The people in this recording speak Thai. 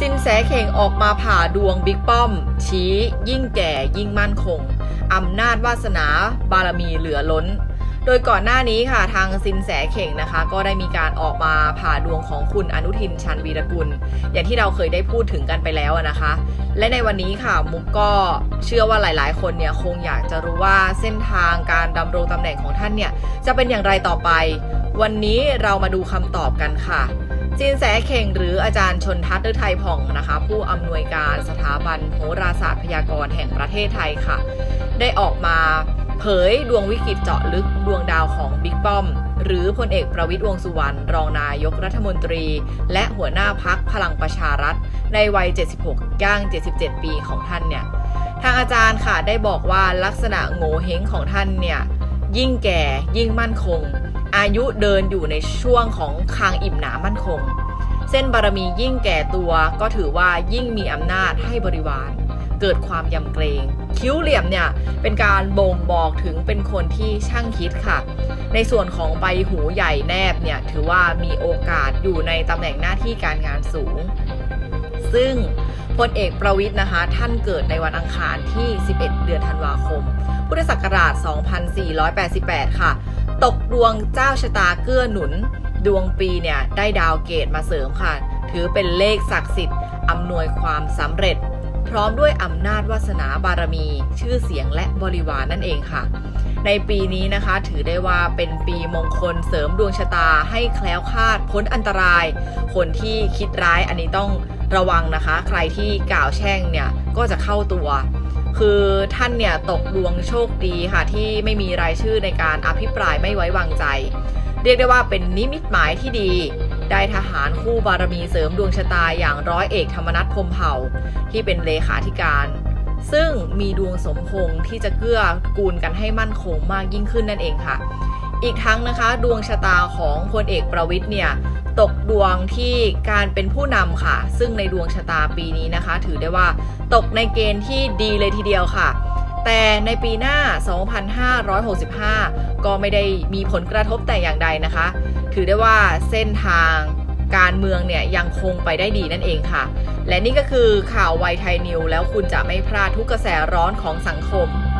สินแสเข่งออกมาผ่าดวงบิ๊กป้อมชี้ยิ่งแก่ยิ่งมั่นคงอำนาจวาสนาบารมีเหลือล้นโดยก่อนหน้านี้ค่ะทางสินแสเข่งนะคะก็ได้มีการออกมาผ่าดวงของคุณอนุทินชาญวีรกุลอย่างที่เราเคยได้พูดถึงกันไปแล้วนะคะและในวันนี้ค่ะมุกก็เชื่อว่าหลายๆคนเนี่ยคงอยากจะรู้ว่าเส้นทางการดำรงตำแหน่งของท่านเนี่ยจะเป็นอย่างไรต่อไปวันนี้เรามาดูคำตอบกันค่ะสินแสเข่งหรืออาจารย์ชนทัศน์ ฤทัยผ่องนะคะผู้อำนวยการสถาบันโหราศาสตร์พยากรณ์แห่งประเทศไทยค่ะได้ออกมาเผยดวงวิกฤตเจาะลึกดวงดาวของบิ๊กป้อมหรือพลเอกประวิตรวงษ์สุวรรณรองนายกรัฐมนตรีและหัวหน้าพรรคพลังประชารัฐในวัย76ย่าง77ปีของท่านเนี่ยทางอาจารย์ค่ะได้บอกว่าลักษณะโง่เฮงของท่านเนี่ยยิ่งแก่ยิ่งมั่นคงอายุเดินอยู่ในช่วงของคางอิ่มหนามั่นคงเส้นบารมียิ่งแก่ตัวก็ถือว่ายิ่งมีอำนาจให้บริวารเกิดความยำเกรงคิ้วเหลี่ยมเนี่ยเป็นการบ่งบอกถึงเป็นคนที่ช่างคิดค่ะในส่วนของใบหูใหญ่แนบเนี่ยถือว่ามีโอกาสอยู่ในตำแหน่งหน้าที่การงานสูงซึ่งพลเอกประวิตรนะคะท่านเกิดในวันอังคารที่11เดือนธันวาคมพุทธศักราช2488ค่ะตกดวงเจ้าชะตาเกื้อหนุนดวงปีเนี่ยได้ดาวเกตมาเสริมค่ะถือเป็นเลขศักดิ์สิทธิ์อำนวยความสำเร็จพร้อมด้วยอำนาจวาสนาบารมีชื่อเสียงและบริวารนั่นเองค่ะในปีนี้นะคะถือได้ว่าเป็นปีมงคลเสริมดวงชะตาให้แคล้วคลาดพ้นอันตรายคนที่คิดร้ายอันนี้ต้องระวังนะคะใครที่กล่าวแช่งเนี่ยก็จะเข้าตัวคือท่านเนี่ยตกดวงโชคดีค่ะที่ไม่มีรายชื่อในการอภิปรายไม่ไว้วางใจเรียกได้ว่าเป็นนิมิตหมายที่ดีได้ทหารคู่บารมีเสริมดวงชะตาอย่างร้อยเอกธรรมนัส พรหมเผ่าที่เป็นเลขาธิการซึ่งมีดวงสมพงษ์ที่จะเกื้อกูลกันให้มั่นคงมากยิ่งขึ้นนั่นเองค่ะอีกทั้งนะคะดวงชะตาของพลเอกประวิตรเนี่ยตกดวงที่การเป็นผู้นำค่ะซึ่งในดวงชะตาปีนี้นะคะถือได้ว่าตกในเกณฑ์ที่ดีเลยทีเดียวค่ะแต่ในปีหน้า2565ก็ไม่ได้มีผลกระทบแต่อย่างใดนะคะถือได้ว่าเส้นทางการเมืองเนี่ยยังคงไปได้ดีนั่นเองค่ะและนี่ก็คือข่าวไวไทยนิวแล้วคุณจะไม่พลาดทุกกระแสร้อนของสังคม